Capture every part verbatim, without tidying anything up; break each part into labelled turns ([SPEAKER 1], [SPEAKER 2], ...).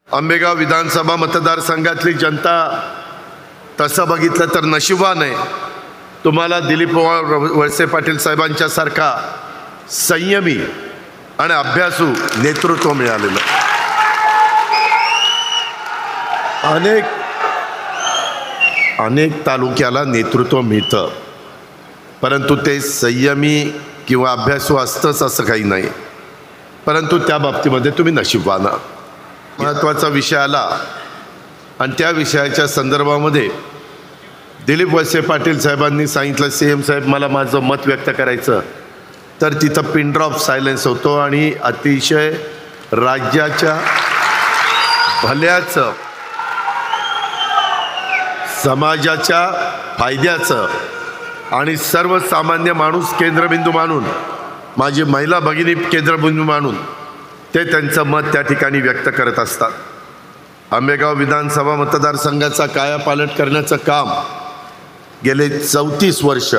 [SPEAKER 1] आंबेगाव विधानसभा मतदारसंघातली जनता तसं बघितलं तर नशिबान आहे, तुम्हाला दिलीप वळसे पाटील साहेबांच्या सारखा संयमी आणि अभ्यासू नेतृत्व मिळालेलं. अनेक अनेक तालुक्याला नेतृत्व मिळतं, परंतु ते संयमी किंवा अभ्यासू असतंच असं काही नाही. परंतु त्या बाबतीमध्ये तुम्ही नशीबवान. महत्त्वाचा विषय आला आणि त्या विषयाच्या संदर्भामध्ये दिलीप वळसे पाटील साहेबांनी सांगितलं, सी एम साहेब मला माझं मत व्यक्त करायचं, तर तिथं पिन ड्रॉप सायलेन्स होतो आणि अतिशय राज्याच्या भल्याचं, समाजाच्या फायद्याचं आणि सर्वसामान्य माणूस केंद्रबिंदू मानून, माझी महिला भगिनी केंद्रबिंदू मानून ते त्यांचं मत त्या ठिकाणी व्यक्त करत असतात. आंबेगाव विधानसभा मतदारसंघाचा कायापालट करण्याचं काम गेले चौतीस वर्ष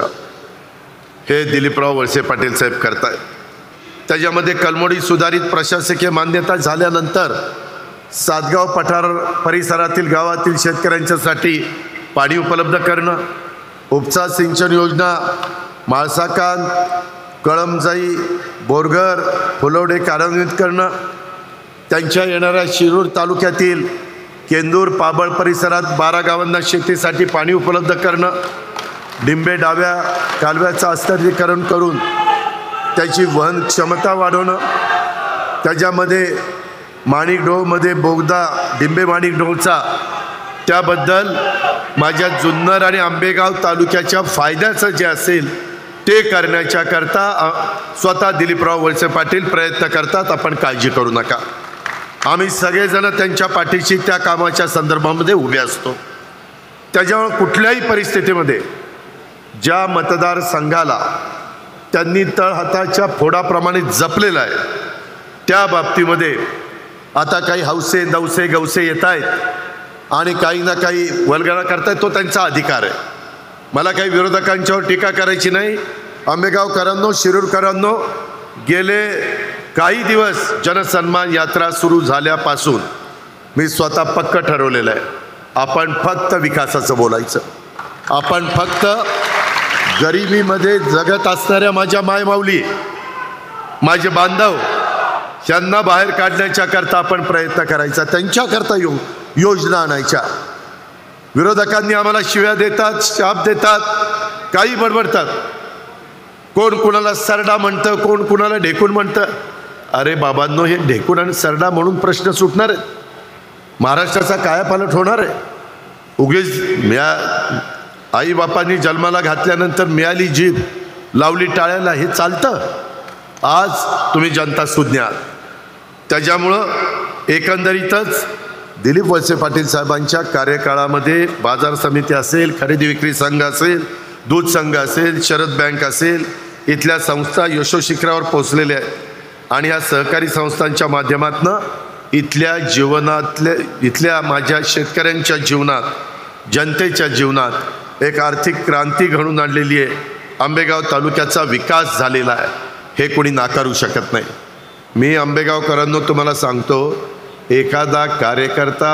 [SPEAKER 1] हे दिलीपराव वळसे पाटील साहेब करत आहेत. त्याच्यामध्ये कलमोडी सुधारित प्रशासकीय मान्यता झाल्यानंतर सातगाव पठार परिसरातील गावातील शेतकऱ्यांच्यासाठी पाणी उपलब्ध करणं, उपसा सिंचन योजना माळसाकांत, कळमजाई, बोरघर, फुलवडे कार्यान्वित करणं, त्यांच्या येणाऱ्या शिरूर तालुक्यातील केंदूर पाबळ परिसरात बारा गावांना शेतीसाठी पाणी उपलब्ध करणं, डिंबे डाव्या कालव्याचं अस्थिरीकरण करून त्याची वहन क्षमता वाढवणं, त्याच्यामध्ये माणिकडोहमध्ये बोगदा डिंबे माणिकडोहचा, त्याबद्दल माझ्या जुन्नर आणि आंबेगाव तालुक्याच्या फायद्याचं जे असेल ते करण्याच्या करता स्वतः दिलीपराव वळसे पाटील प्रयत्न करतात. आपण काळजी करू नका, आम्ही सगळेजण त्यांच्या पाठीशी त्या कामाच्या संदर्भामध्ये उभे असतो. त्याच्यामुळे कुठल्याही परिस्थितीमध्ये ज्या मतदारसंघाला त्यांनी तळहाताच्या फोडाप्रमाणे जपलेलं आहे, त्या बाबतीमध्ये आता काही हौसे दौसे गौसे येत आहेत आणि काही ना काही वल्गना करतायत, तो त्यांचा अधिकार आहे. मला काही विरोधकांच्यावर टीका करायची नाही. आंबेगावकरांनो, शिरूरकरांनो, गेले काही दिवस जनसन्मान यात्रा सुरू झाल्यापासून मी स्वतः पक्क ठरवलेलं आहे, आपण फक्त विकासाचं बोलायचं. आपण फक्त गरिबीमध्ये जगत असणाऱ्या माझ्या मायमाऊली, माझे बांधव यांना बाहेर काढण्याच्या करता आपण प्रयत्न करायचा, त्यांच्याकरता यो योजना आणायच्या. विरोधकांनी आम्हाला शिव्या देतात, शाप देतात, काही बडबडतात, कोण कुणाला सरडा म्हणतं, कोण कुणाला ढेकून म्हणतं. अरे बाबांनो, हे ढेकून आणि सरडा म्हणून प्रश्न सुटणार आहेत? महाराष्ट्राचा कायापालट होणार आहे? उगीच म्या आई बापांनी जन्माला घातल्यानंतर मिळाली जीभ लावली टाळ्याला, हे चालतं? आज तुम्ही जनता सुज्ञ आहात. त्याच्यामुळं एकंदरीतच दिलीप वळसे पाटील साहेबांच्या कार्यकाळामध्ये बाजार समिती असेल, खरेदी विक्री संघ असेल, दूध संघ असेल, शरद बँक असेल, इथल्या संस्था यशोशिखरावर पोचलेल्या आहेत आणि या सहकारी संस्थांच्या माध्यमातून इथल्या जीवनातल्या इथल्या माझ्या शेतकऱ्यांच्या जीवनात, जनतेच्या जीवनात एक आर्थिक क्रांती घडून आणलेली आहे. आंबेगाव तालुक्याचा विकास झालेला आहे, हे कोणी नाकारू शकत नाही. मी आंबेगावकरांनो तुम्हाला सांगतो, एखादा कार्यकर्ता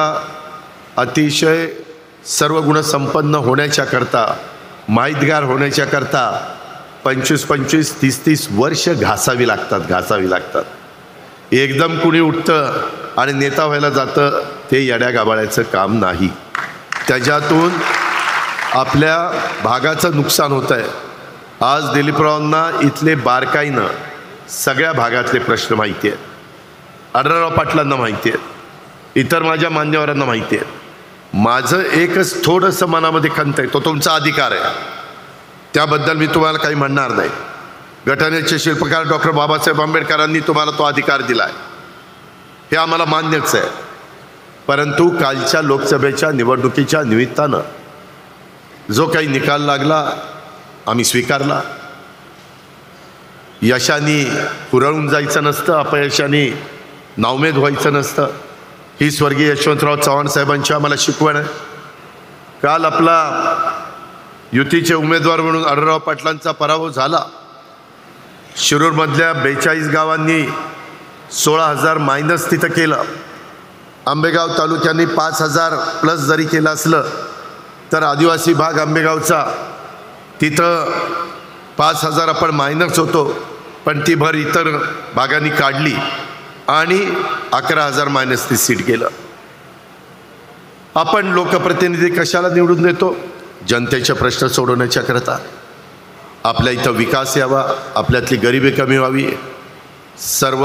[SPEAKER 1] अतिशय सर्व गुणसंपन्न होण्याच्या करता, माहितगार होण्याच्या करता पंचवीस पंचवीस तीस तीस वर्ष घासावी लागतात घासावी लागतात एकदम कुणी उठतं आणि नेता व्हायला जातं, ते येड्या गाबाळ्याचं काम नाही. त्याच्यातून आपल्या भागाचं नुकसान होतं आहे. आज दिलीपरावांना इथले बारकाईनं सगळ्या भागातले प्रश्न माहिती आहेत, आढळराव पाटलांना माहिती आहे, इतर माझ्या मान्यवरांना माहिती आहे. माझं एकच थोडंसं मनामध्ये खंत आहे, तो तुमचा अधिकार आहे, त्याबद्दल मी तुम्हाला काही म्हणणार नाही. घटनेचे शिल्पकार डॉक्टर बाबासाहेब आंबेडकरांनी तुम्हाला तो अधिकार दिला आहे, हे आम्हाला मान्यच आहे. परंतु कालच्या लोकसभेच्या निवडणुकीच्या निमित्तानं जो काही निकाल लागला आम्ही स्वीकारला. यशाने हुरळून जायचं नसतं, अपयशाने नाउमेद व्हायचं नसतं, ही स्वर्गीय यशवंतराव चव्हाण साहेबांची आम्हाला शिकवण आहे. काल आपला युतीचे उमेदवार म्हणून आढळराव पाटलांचा पराभव झाला. शिरूरमधल्या बेचाळीस गावांनी सोळा हजार मायनस तिथं केलं आंबेगाव तालुक्याने पाच हजार प्लस जरी केलं असलं तर आदिवासी भाग आंबेगावचा तिथं पाच हजार आपण मायनस होतो, पण ती भर इतर भागांनी काढली आणि अकरा हजार मायनस ती सीट गेलं. आपण लोकप्रतिनिधी कशाला निवडून देतो? जनतेचे प्रश्न सोडवण्याच्या करता. आपल्या इथं विकास यावा, आपल्यातली गरिबी कमी व्हावी, सर्व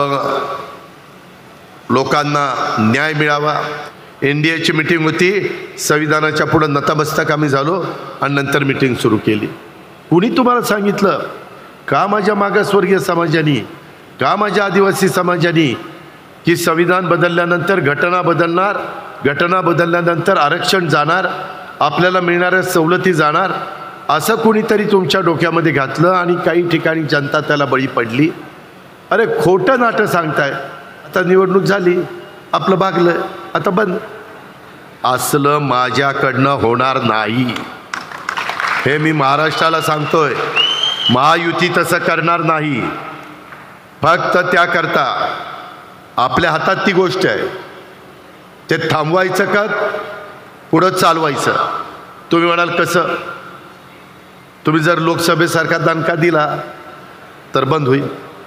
[SPEAKER 1] लोकांना न्याय मिळावा. एन डी एची मिटिंग होती, संविधानाच्या पुढं नतमस्तक आम्ही झालो आणि नंतर मिटिंग सुरू केली. कुणी तुम्हाला सांगितलं का माझ्या मागासवर्गीय समाजाने, का माझ्या आदिवासी समाजाने की संविधान बदलल्यानंतर घटना बदलणार, घटना बदलल्यानंतर आरक्षण जाणार, आपल्याला मिळणाऱ्या सवलती जाणार, असं कुणीतरी तुमच्या डोक्यामध्ये घातलं आणि काही ठिकाणी जनता त्याला बळी पडली. अरे खोटं नाटं सांगताय. आता निवडणूक झाली, आपलं भागलं, आता बंद. असलं माझ्याकडनं होणार नाही, हे मी महाराष्ट्राला सांगतोय. महायुती तसं करणार नाही. फक्त त्याकरता आपल्या हातात ती गोष्ट आहे, ते थांबवायचं का पुढं चालवायचं. तुम्ही म्हणाल कसं? तुम्ही जर लोकसभेसारखा दणका दिला तर बंद होईल,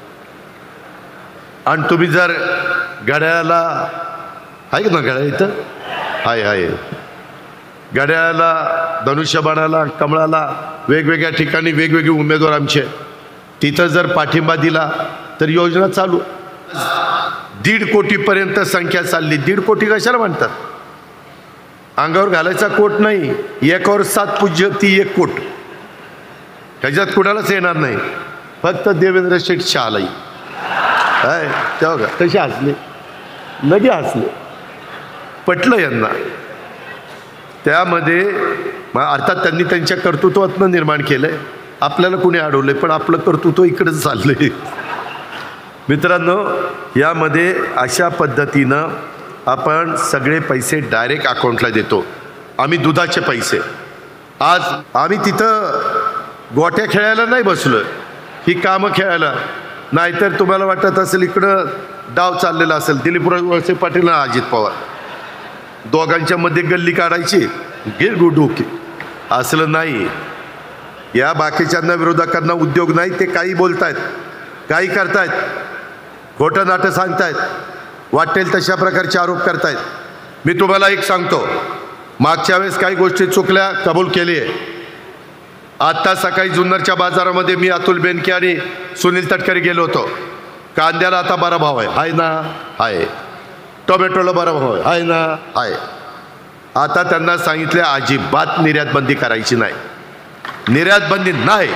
[SPEAKER 1] आणि तुम्ही जर घड्याळाला, आहे ना घड्याळ इथं, आहे आहे घड्याळाला, धनुष्यबाणाला, कमळाला, वेगवेगळ्या ठिकाणी वेगवेगळे उमेदवार आमचे, तिथं जर पाठिंबा दिला तर योजना चालू. दीड कोटीपर्यंत संख्या चालली. दीड कोटी कशाला म्हणतात? अंगावर घालायचा कोट नाही, एकावर सात पूज्य ती एक कोट, ह्याच्यात कुणालाच येणार नाही. फक्त देवेंद्र शेठ शहालाई काय तेव्हा का कसे हसले, लगे हसले, पटलं यांना. त्यामध्ये अर्थात त्यांनी त्यांच्या कर्तृत्वातनं निर्माण केलंय, आपल्याला कुणी अडवलंय, पण आपलं कर्तृत्व इकडंच चाललंय. मित्रांनो, यामध्ये अशा पद्धतीनं आपण सगळे पैसे डायरेक्ट अकाउंटला देतो. आम्ही दुधाचे पैसे, आज आम्ही तिथं गोट्या खेळायला नाही बसलो, ही कामं खेळायला. नाहीतर तुम्हाला वाटत असेल इकडं डाव चाललेला असेल, दिलीप वळसे पाटील आणि अजित पवार दोघांच्या मध्ये गल्ली काढायची, गे डोके. असलं नाही. या बाकीच्यांना विरोधकांना उद्योग नाही, ते काही बोलतायत, काही करतायत, खोटं नाटं सांगतायत, वाटेल तशा प्रकारचे आरोप करतायत. मी तुम्हाला एक सांगतो, मागच्या वेळेस काही गोष्टी चुकल्या, कबूल केली आहे. आत्ता सकाळी जुन्नरच्या बाजारामध्ये मी अतुल बेनके आणि सुनील तटकरे गेलो होतो. कांद्याला आता बरा भाव आहे, हाय ना? आहे. टोमॅटोला बरा भाव आहे, हाय ना? आहे. आता त्यांना सांगितले अजिबात निर्यात बंदी करायची नाही, निर्यात बंदी नाही.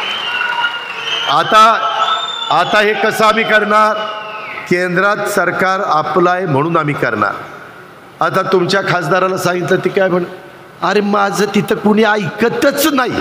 [SPEAKER 1] आता आता हे कसं आम्ही करणार? केंद्रात सरकार आपलं आहे म्हणून आम्ही करणार. आता तुमच्या खासदाराला सांगितलं, ती काय म्हण, अरे माझं तिथं कुणी ऐकतच नाही.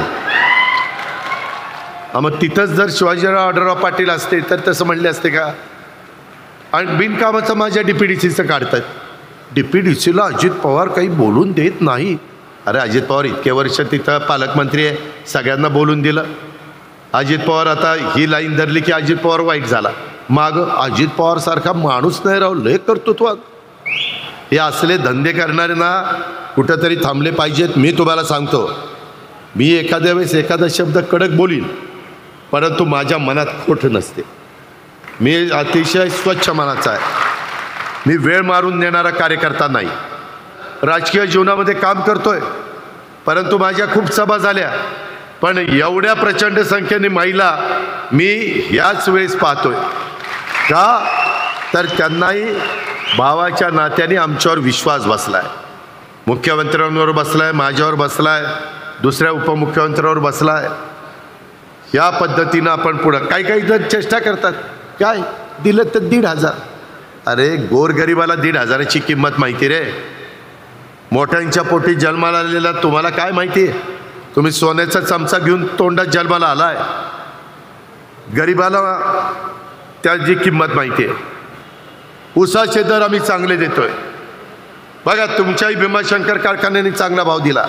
[SPEAKER 1] मग तिथंच जर शिवाजीराव आढळराव पाटील असते तर तसं म्हणले असते का? आणि बिनकामाचं माझ्या डी पी डी सीचं काढतात. डी पी डी सीला अजित पवार काही बोलून देत नाही. अरे अजित पवार इतके वर्ष तिथं पालकमंत्री आहे, सगळ्यांना बोलून दिलं. अजित पवार आता ही लाईन धरली की अजित पवार वाईट झाला. माग अजित पवार सारखा माणूस नाही राव, लय कर्तृत्वात. हे असले धंदे करणारे ना कुठंतरी थांबले पाहिजेत. मी तुम्हाला सांगतो, मी एखाद्या वेळेस एखादा शब्द कडक बोलीन, परंतु माझ्या मनात खोट नसते. मी अतिशय स्वच्छ मनाचा आहे. मी वेळ मारून नेणारा कार्यकर्ता नाही. राजकीय जीवनामध्ये काम करतोय, परंतु माझ्या खूप सभा झाल्या, पण एवढ्या प्रचंड संख्येने महिला मी ह्याच वेळेस पाहतोय. का तर त्यांनाही भावाच्या नात्याने आमच्यावर विश्वास बसलाय. मुख्यमंत्र्यांवर बसलाय, माझ्यावर बसलाय, दुसऱ्या उपमुख्यमंत्र्यांवर बसलाय. या पद्धतीनं आपण पुढं. काही काही जण चेष्टा करतात, काय दिलं तर दीड हजार. अरे गोरगरिबाला दीड हजाराची किंमत माहिती रे? मोठ्यांच्या पोटी जन्माला आलेला तुम्हाला काय माहिती? तुम्ही सोन्याचा चमचा घेऊन तोंडात जन्माला आलाय. गरिबाला त्याची किंमत माहिती आहे. उसाचे दर आम्ही चांगले देतोय. बघा, तुमच्याही भीमाशंकर कारखान्याने चांगला भाव दिला,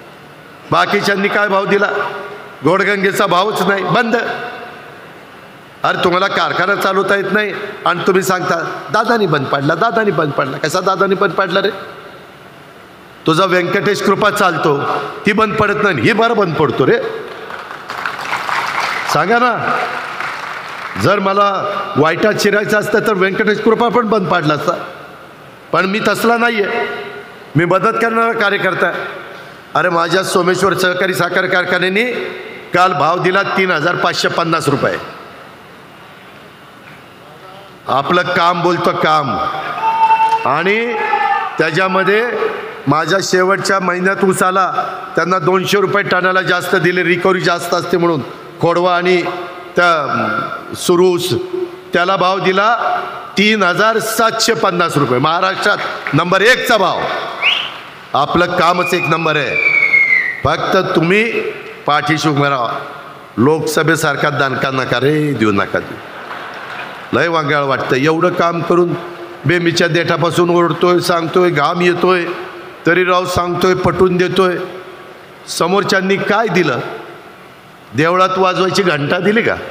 [SPEAKER 1] बाकीच्यांनी काय भाव दिला? घोडगंगेचा भावच नाही, बंद. अरे तुम्हाला कारखाना चालवता येत नाही आणि तुम्ही सांगता दादानी बंद पाडला, दादानी बंद पाडला. कसा दादानी बंद पाडला रे? तुझा व्यंकटेश कृपा चालतो, ती बंद पडत नाही, ही बरं बंद पडतो रे. सांगा ना. जर मला वाईटात शिरायचं असतं तर व्यंकटेश कृपा पण बंद पाडला असता, पण मी तसला नाही आहे. मी मदत करणारा कार्यकर्ता. अरे माझ्या सोमेश्वर सहकारी साखर कारखान्याने काल भाव दिला तीन हजार पाचशे पन्नास रुपये. आपलं काम बोलतं काम. आणि त्याच्यामध्ये माझ्या शेवटच्या महिन्यात ऊस आला, त्यांना दोनशे रुपये टनाला जास्त दिले, रिकव्हरी जास्त असते म्हणून. खोडवा आणि त्या सुरूस त्याला भाव दिला तीन हजार सातशे पन्नास रुपये. महाराष्ट्रात नंबर एकचा भाव. आपलं कामच एक नंबर आहे. फक्त तुम्ही पाठीशी उभं राहा. लोकसभेसारखा दणका नका रे देऊ नका देऊ. लय वांगाळ वाटतं. एवढं काम करून बेमीच्या देठापासून ओढतोय, सांगतोय, घाम येतोय, तरी राव सांगतोय, पटवून देतोय. समोरच्यांनी काय दिलं? देवळात वाजवायची घंटा दिली का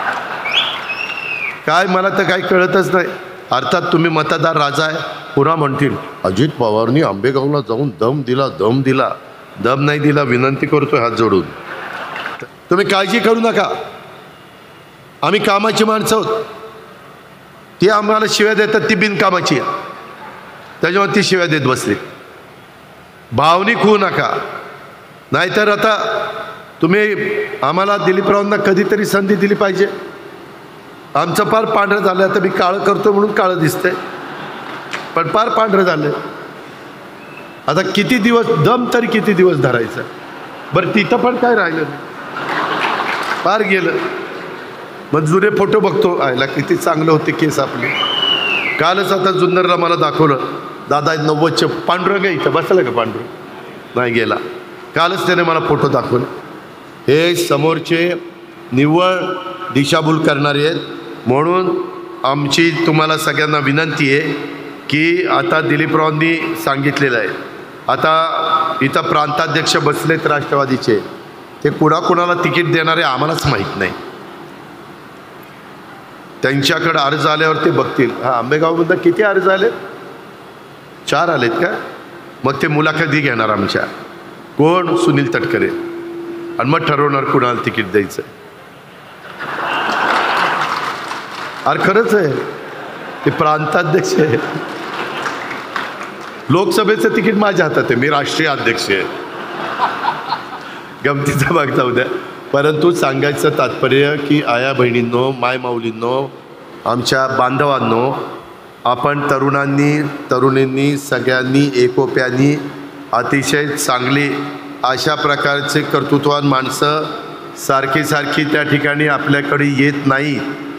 [SPEAKER 1] काय? मला तर काही कळतच नाही. अर्थात तुम्ही मतदार राजा आहे. पुन्हा म्हणतील अजित पवारनी आंबेगावला जाऊन दम दिला, दम दिला. दम नाही दिला. विनंती करतोय हात जोडून, तुम्ही काळजी करू नका. आम्ही कामाची माणसं आहोत. ती आम्हाला शिव्या देतात, ती बिनकामाची आहे, त्याच्यामुळे ती शिव्या देत बसली. भावनिक होऊ नका. नाहीतर आता तुम्ही आम्हाला दिलीपरावांना कधीतरी संधी दिली पाहिजे. आमचं फार पांढरं झालं. आता मी काळं करतो म्हणून काळं दिसतंय, पण फार पांढरं झालं. आता किती दिवस दम तरी किती दिवस धरायचं? बरं तिथं पण काय राहिलं नाही, फार गेलं. मग जुने फोटो बघतो, आयला किती चांगलं होते केस आपले. कालच आता जुन्नरला मला दाखवलं, दादा नव्वदचे पांढरं इथं बसलं का पांढरं? नाही गेला. कालच त्याने मला फोटो दाखवले. हे समोरचे निव्वळ दिशाभूल करणारे आहेत. म्हणून आमची तुम्हाला सगळ्यांना विनंती आहे की आता दिलीपरावांनी सांगितलेलं आहे, आता इथं प्रांताध्यक्ष बसलेत राष्ट्रवादीचे, ते कुणाकुणाला तिकीट देणारे आम्हालाच माहीत नाही. त्यांच्याकडे अर्ज आल्यावर ते बघतील. हा आंबेगावमधून किती अर्ज आलेत? चार आलेत का? मग ते मुलाखती घेणार आमच्या. कोण? सुनील तटकरे. आणि मग ठरवणार कुणाला तिकीट द्यायचं. अरे खरंच आहे, ते प्रांताध्यक्ष आहे. लोकसभेचं तिकीट माझ्या हातात आहे, मी राष्ट्रीय अध्यक्ष आहे. गमतीचा भाग जाऊ द्या. परंतु सांगायचं तात्पर्य की आया बहिणींनो, माय माऊलींनो, आमच्या बांधवांनो, आपण तरुणांनी तरुणींनी सगळ्यांनी एकोप्यानी अतिशय चांगली अशा प्रकारचे कर्तृत्ववान माणसं सारखी सारखी त्या ठिकाणी आपल्याकडे येत नाही.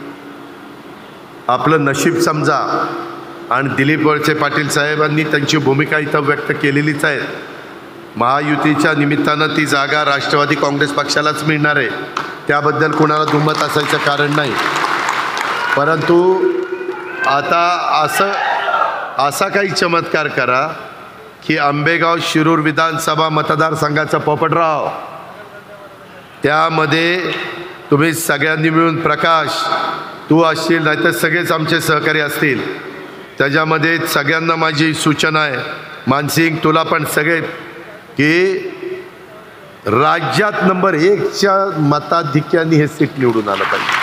[SPEAKER 1] आपलं नशीब समजा. आणि दिलीप वळसे पाटील साहेबांनी त्यांची भूमिका इथं व्यक्त केलेलीच आहे. महायुतीच्या निमित्तानं ती जागा राष्ट्रवादी काँग्रेस पक्षालाच मिळणार आहे, त्याबद्दल कोणाला दुमत असायचं कारण नाही. परंतु आता असं असा काही चमत्कार करा की आंबेगाव शिरूर विधानसभा मतदारसंघाचा पोपटराव, त्यामध्ये तुम्ही सगळ्यांनी मिळून, प्रकाश तू असशील, नाहीतर सगळेच आमचे सहकारी असतील, त्याच्यामध्ये सगळ्यांना माझी सूचना आहे, मानसिंग तुला पण सगळे, की राज्यात नंबर एकच्या मताधिक्याने हे सीट निवडून आलं पाहिजे.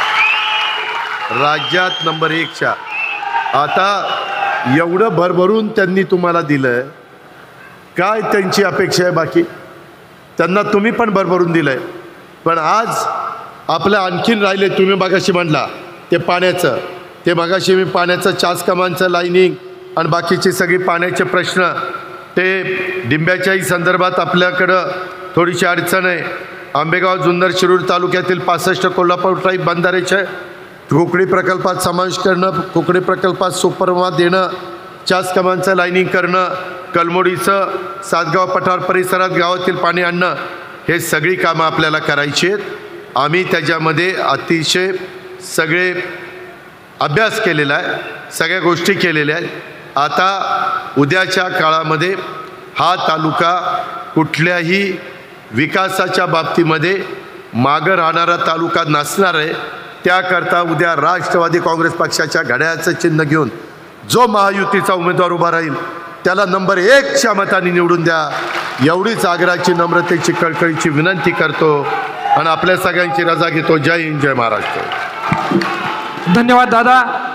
[SPEAKER 1] राज्यात नंबर एकच्या. आता एवढं भरभरून त्यांनी तुम्हाला दिलं, काय त्यांची अपेक्षा आहे बाकी? त्यांना तुम्ही पण भरभरून दिलं आहे. पण आज आपलं आणखीन राहिले, तुम्ही मगाशी म्हणला ते पाण्याचं, ते मगाशी मी पाण्याचं चासकामांचं लाईनिंग आणि बाकीचे सगळे पाण्याचे प्रश्न, ते डिंब्याच्याही संदर्भात आपल्याकडं थोडीशी अडचण आहे. आंबेगाव जुन्नर शिरूर तालुक्यातील पासष्ट कोल्हापूर टाईप बंधारेच्या कोकणी प्रकल्पात समावेश करणं, कोकणी प्रकल्पात सुपरवा देणं, चासकामांचं लाईनिंग करणं, कलमोडीचं सातगाव पठार परिसरात गावातील पाणी आणणं, हे सगळी कामं आपल्याला करायची आहेत. आम्ही त्याच्यामध्ये अतिशय सगळे अभ्यास केलेला आहे, सगळ्या गोष्टी केलेल्या आहेत. आता उद्याच्या काळामध्ये हा तालुका कुठल्याही विकासाच्या बाबतीमध्ये मागं राहणारा तालुका नसणार आहे. त्याकरता उद्या राष्ट्रवादी काँग्रेस पक्षाच्या घड्याळाचं चिन्ह घेऊन जो महायुतीचा उमेदवार उभा राहील त्याला नंबर एकच्या मताने निवडून द्या, एवढीच आग्रहाची नम्रतेची कळकळीची विनंती करतो आणि आपल्या सगळ्यांची रजा घेतो. जय हिंद, जय महाराष्ट्र.
[SPEAKER 2] धन्यवाद दादा.